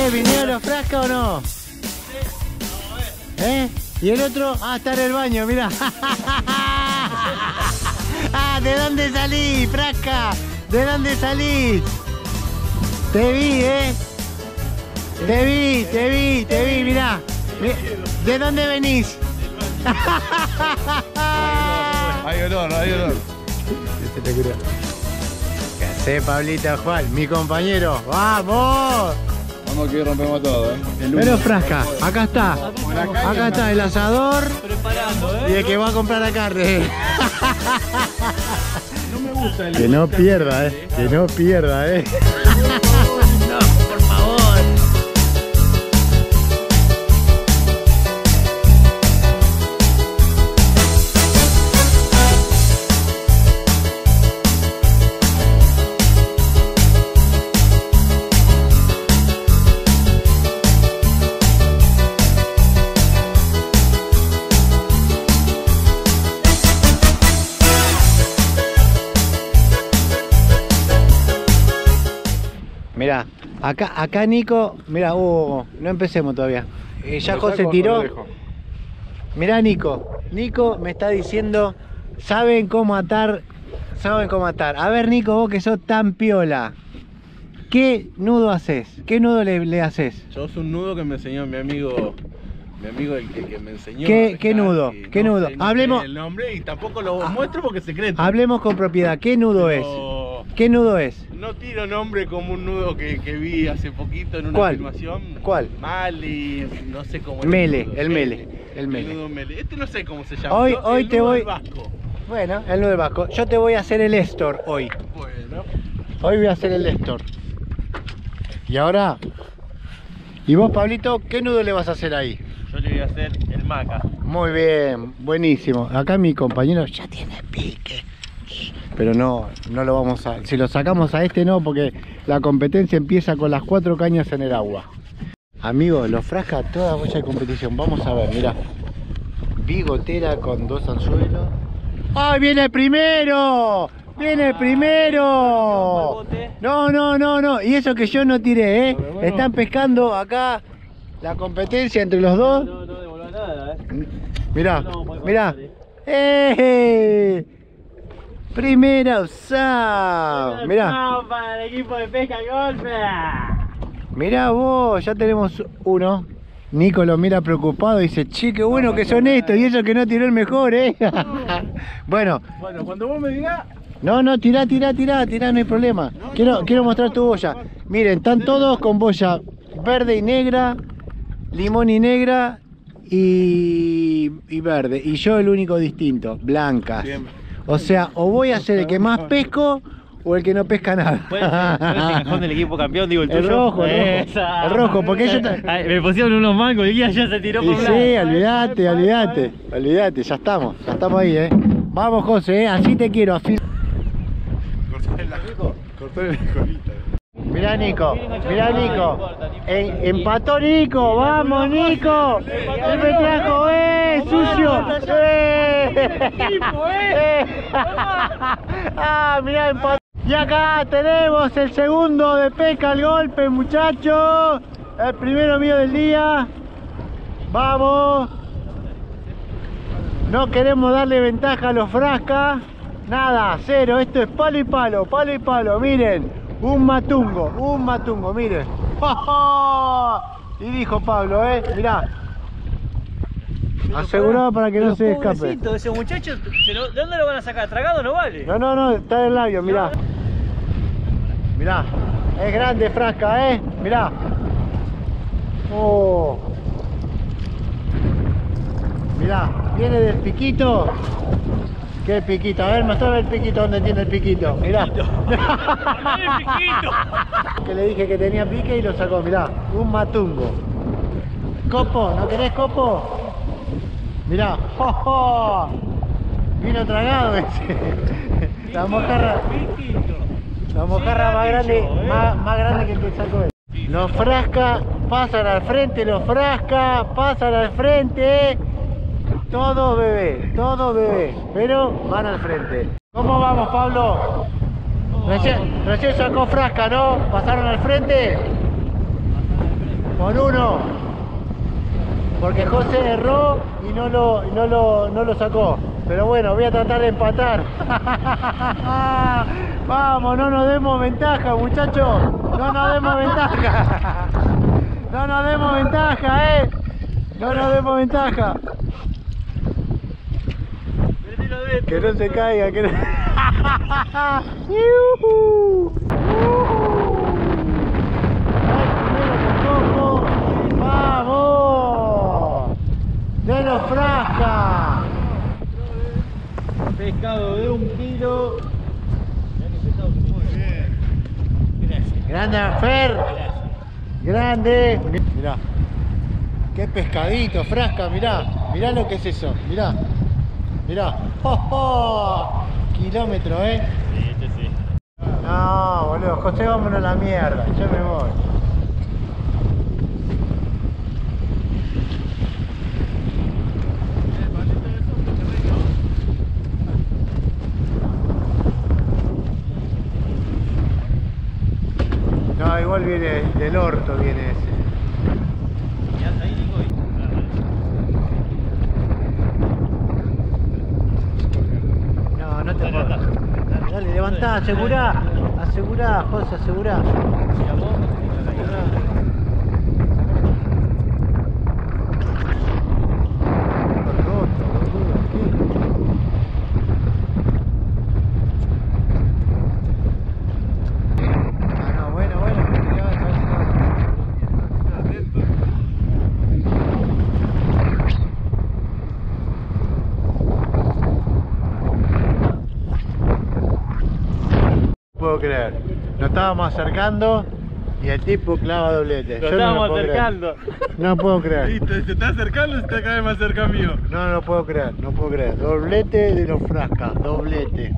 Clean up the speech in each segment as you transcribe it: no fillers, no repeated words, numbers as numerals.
¿Vinieron los frascas o no? ¿Eh? ¿Y el otro? Ah, está en el baño, mirá. Ah, ¿de dónde salís, frasca? ¿De dónde salís? Te vi, Te vi, mirá. ¿De dónde venís? Hay olor. ¿Qué hace, Pablito Juan? Mi compañero, ¡vamos! Vamos que rompemos todo, Pero frasca, acá está. Acá está el asador. Preparando, Y el que va a comprar la carne. No me gusta el... Que no pierda, que no pierda, No, por favor. Mirá, acá Nico, mirá, no empecemos todavía. Ya José tiró. Mirá Nico me está diciendo, saben cómo atar. A ver Nico, vos que sos tan piola, ¿qué nudo haces? ¿Qué nudo le haces? Yo es un nudo que me enseñó mi amigo el que me enseñó. ¿Qué nudo? ¿Qué nudo? Hablemos. El nombre y tampoco lo muestro porque es secreto. Hablemos con propiedad, ¿qué nudo es? ¿Qué nudo es? No tiro nombre como un nudo que vi hace poquito en una filmación. ¿Cuál? Mali, no sé cómo es. El mele. El nudo mele. Este no sé cómo se llama. Hoy te voy. Vasco. Bueno, el nudo del vasco. Yo te voy a hacer el Estor hoy. Bueno. Hoy voy a hacer el Estor. Y ahora. ¿Y vos, Pablito, qué nudo le vas a hacer ahí? Yo le voy a hacer el maca. Muy bien, buenísimo. Acá mi compañero ya tiene pique. Pero no lo vamos a... Si lo sacamos a este no, porque la competencia empieza con las 4 cañas en el agua. Amigos, los frasca toda boya de competición. Vamos a ver, mirá. Bigotera con 2 anzuelos. ¡Ay, viene el primero! ¡Viene el primero! No. Y eso que yo no tiré, Están pescando acá la competencia entre los dos. No devolvá nada, Mirá, No, mirá. Primera usada. Mirá. Para el equipo de pesca golpe. Mirá vos, ya tenemos uno. Nico lo mira preocupado y dice, che, qué bueno que son estos. Y eso que no tiró el mejor, Bueno, cuando vos me digas... No, tirá, no hay problema. Quiero mostrar tu boya. Miren, están todos con boya verde y negra, limón y negra y verde. Y yo el único distinto, blancas. O sea, o voy a ser el que más pesco o el que no pesca nada. ¿Puede ser el cajón del equipo campeón, digo el tuyo? El rojo. El rojo, porque ellos... Me pusieron unos mangos y ya se tiró por blanco. Sí, olvídate, ya estamos ahí, Vamos, José, así te quiero, así. Cortale la colita. Mirá Nico. Empató Nico, vamos Nico. Él me trajo, sucio. Mirá, empató. Y acá tenemos el segundo de pesca al golpe, muchachos. El primero mío del día. Vamos. No queremos darle ventaja a los frascas. Nada, cero, esto es palo y palo, miren. Un matungo, miren. Y dijo Pablo, mirá. Asegurado para que no se escape. Ese muchacho, ¿de dónde lo van a sacar? ¿Tragado no vale? No, está en el labio, mirá. Mirá, es grande frasca, mirá. Mirá, viene del piquito. ¿Qué piquito? A ver, mostrame el piquito, ¿dónde tiene el piquito? Mirá. ¡El piquito! Que le dije que tenía pique y lo sacó, mirá. Un matungo. Copo, ¿no querés copo? Mirá. Vino tragado ese. La mojarra más grande, más grande que el que sacó él. Los frasca pasan al frente, Todo bebé, pero van al frente. ¿Cómo vamos, Pablo? Recién sacó frasca, ¿no? ¿Pasaron al frente? Por uno. Porque José erró y no lo sacó. Pero bueno, voy a tratar de empatar. Vamos, no nos demos ventaja, muchachos. No nos demos ventaja. No nos demos ventaja, No nos demos ventaja. Que no se caiga, que no... ¡Vamos! ¡De los frasca! Pescado de 1 kilo. Muy bien. Gracias. Grande Fer. Grande. Mirá. Qué pescadito, frasca, mirá. Mirá lo que es eso. Mirá. Mirá. ¡Oh, oh! Kilómetro, Sí, este sí. No, boludo. José, vámonos a la mierda. Yo me voy. No, igual viene del orto, viene ese. No, no te jodas. Dale, dale, levantá, asegurá. Asegurá, José, asegurá. Creer, nos estábamos acercando y el tipo clava doblete. Lo Yo no estábamos lo puedo acercando. creer. No puedo creer. Sí, se está acercando o se está cada vez más cerca mío. No lo puedo creer, no puedo creer. Doblete de los frascas, doblete.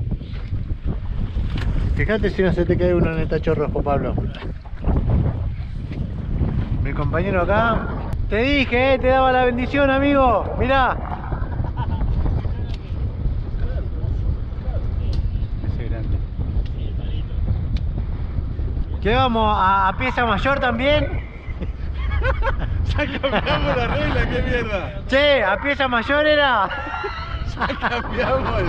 Fíjate si no se te cae uno en el tacho rojo, Pablo. Mi compañero acá. Te dije, te daba la bendición, amigo. Mirá. Ese grande. ¿Qué vamos? ¿A pieza mayor también? Ya cambiamos la regla, qué mierda. Che, ¿a pieza mayor era? Ya cambiamos.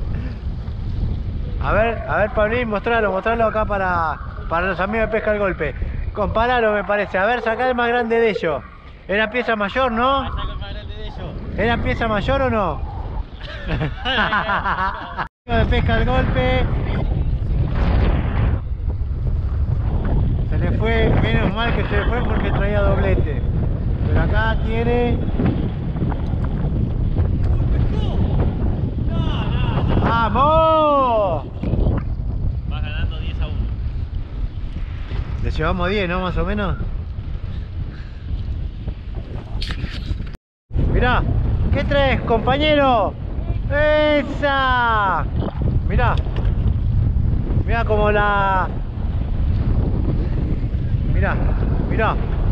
A ver, Pablín, mostralo acá para los amigos de Pesca al Golpe. Comparalo, me parece. A ver, sacá el más grande de ellos. ¿Era pieza mayor, no? Saca el más grande de ellos. ¿Era pieza mayor o no? De Pesca al Golpe. Se le fue, menos mal que se le fue porque traía doblete. Pero acá tiene... ¡Vamos! Vas ganando 10 a 1. Le llevamos 10, ¿no? Más o menos. Mirá, ¿qué traes, compañero? ¡Esa! Mirá. Mirá como la... Mirá, mirá.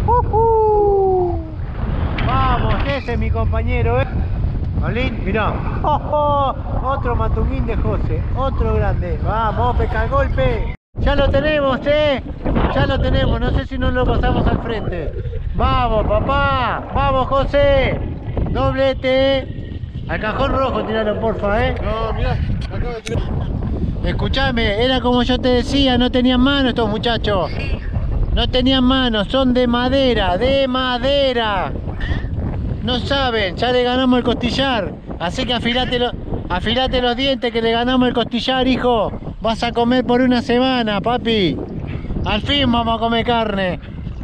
Vamos, ese es mi compañero, Pablín, mirá. Otro matunguín de José, otro grande. Vamos, Pesca al Golpe. Ya lo tenemos, ya lo tenemos. No sé si nos lo pasamos al frente. Vamos, papá. Vamos, José. Doblete. Al cajón rojo tiralo, porfa, No, mirá, acabo de tirar. Escuchame, era como yo te decía, no tenían mano estos muchachos. No tenían manos, son de madera, de madera. No saben, ya le ganamos el costillar. Así que afilate los dientes que le ganamos el costillar, hijo. Vas a comer por una semana, papi. Al fin vamos a comer carne.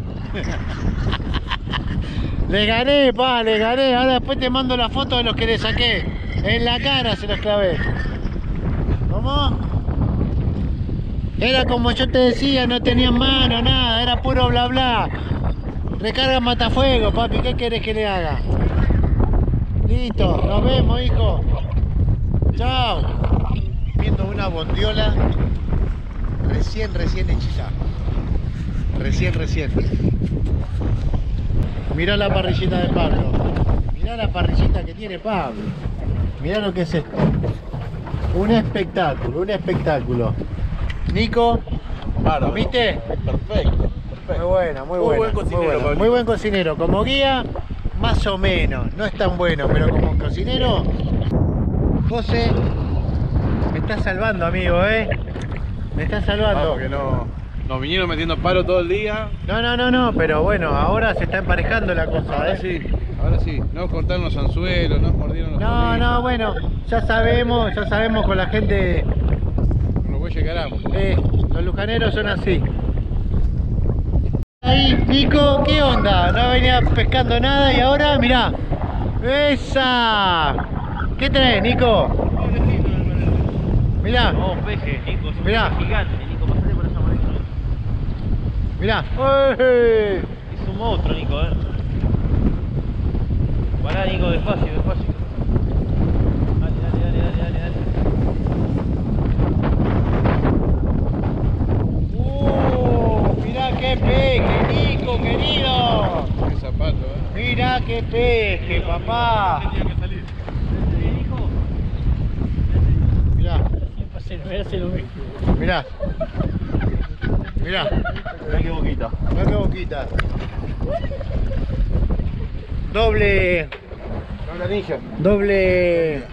Le gané, pa, le gané. Ahora después te mando la foto de los que le saqué. En la cara se los clavé. ¿Cómo? Era como yo te decía, no tenían mano, nada, era puro bla bla. Recarga matafuego, papi, ¿qué querés que le haga? Listo, nos vemos, hijo. Chao. Viendo una bondiola recién hechizada. Recién. Mirá la parrillita de Pablo. Mirá la parrillita que tiene Pablo. Mirá lo que es esto. Un espectáculo. Nico, Bárbaro. ¿viste? Perfecto. Muy buena, muy Muy buena. buen cocinero, muy, buena. Pablito. Muy buen cocinero. Como guía, más o menos. No es tan bueno, pero como cocinero, José, me está salvando, amigo, Me está salvando. Porque no, nos vinieron metiendo palo todo el día. No, pero bueno, ahora se está emparejando la cosa, Ahora sí. No cortaron los anzuelos, no mordieron los No, bueno, ya sabemos con la gente, Con los bueyes caramos. los lujaneros son así. Ahí, Nico, ¿qué onda? No venía pescando nada y ahora, mirá. ¡Esa! ¿Qué tenés, Nico? Mirá, Oh, peje, Nico, es un Mirá. peje gigante, Nico, pasate por esa manera. mirá. ¡Ey! Es un monstruo, Nico, Pará, Nico, despacio. Dale. Mirá qué peje, Nico, querido. Qué zapato, Mirá qué peje, papá. Tenía que salir. Nico, Mirá, me hace lo mismo. mirá. Mirá, Mirá qué boquita. mirá qué boquita. Doble. Doble.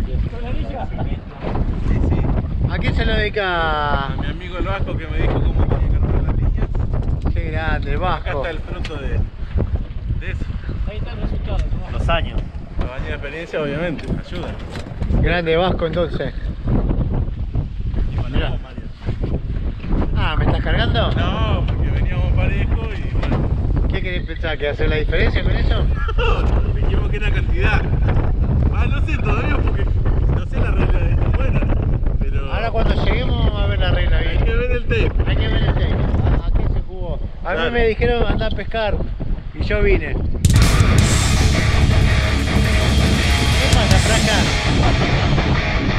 ¿A quién se lo dedica? A mi amigo el Vasco que me dijo cómo tenía que armar las líneas. Qué grande, el Acá Vasco. está el fruto de eso. Ahí está el resultado. Los años. Los años de experiencia, obviamente, ayuda. Grande Vasco, entonces. Mirá. Ah, ¿me estás cargando? No, porque veníamos parejo y bueno. ¿Qué querés pensar? ¿Que hace la diferencia con eso? Dijimos que era cantidad. No sé todavía porque no sé la regla de esto. Bueno, pero. Ahora cuando lleguemos vamos a ver la regla hay bien. que ver el tape. Hay que ver el tape. ¿A qué se jugó? A mí Claro. me dijeron andar a pescar y yo vine. ¿Qué pasa, Franca?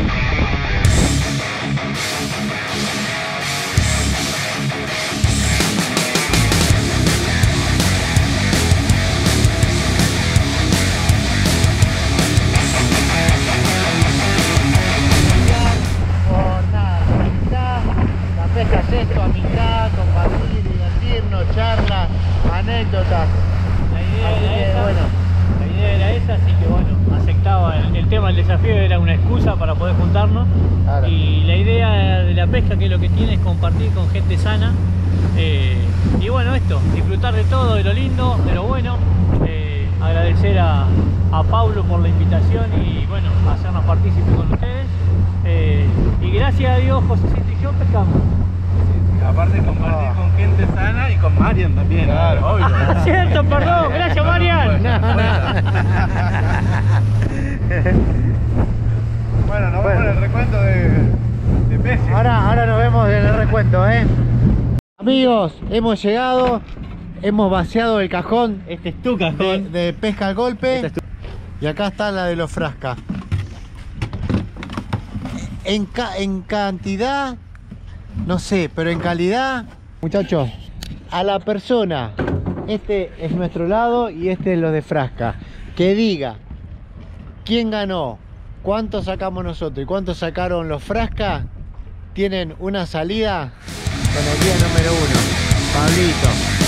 Por nada, amistad, la pesca es esto, amistad, compartir, divertirnos, charlas, anécdotas. La idea Así era que, esa. bueno. La idea era esa, así que bueno, aceptaba el tema, el desafío era una excusa para poder juntarnos. Claro. Y la idea de la pesca, que es lo que tiene, es compartir con gente sana. Y bueno, esto, disfrutar de todo, de lo lindo, de lo bueno. Agradecer a Pablo por la invitación y bueno, hacernos partícipes con ustedes. Y gracias a Dios, Josecito y yo pescamos. Aparte compartir con gente sana y con Marian también. Claro, obvio. Cierto, perdón, gracias Marian. Bueno, nos vemos en el recuento de peces. Ahora nos vemos en el recuento, Amigos, hemos llegado, hemos vaciado el cajón Este es tu cajón. de pesca al golpe. Esta es tu- Y acá está la de los frascas. En cantidad, no sé, pero en calidad, muchachos, a la persona, este es nuestro lado y este es lo de frasca, que diga quién ganó, cuánto sacamos nosotros y cuánto sacaron los frascas, tienen una salida con el día número 1, Pablito.